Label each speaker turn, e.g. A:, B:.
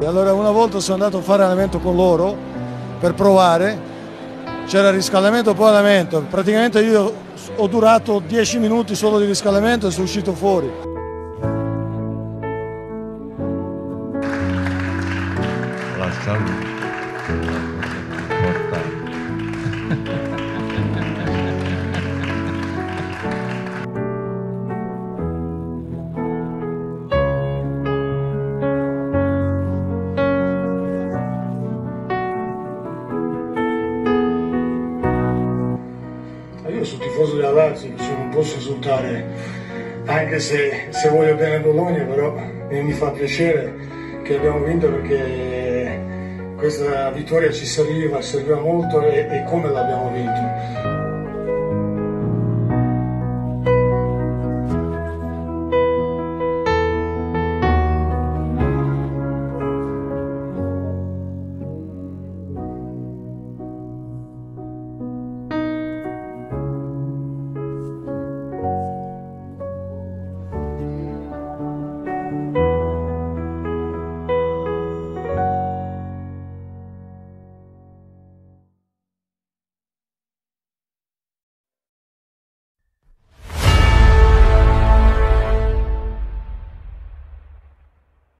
A: Allora una volta sono andato a fare allenamento con loro per provare, c'era riscaldamento poi allenamento, praticamente io ho durato 10 minuti solo di riscaldamento e sono uscito fuori.
B: La salute è importante.
A: Io sono tifoso della Lazio, non posso esultare, anche se voglio bene a Bologna, però mi fa piacere che abbiamo vinto, perché questa vittoria ci serviva molto e come l'abbiamo vinto.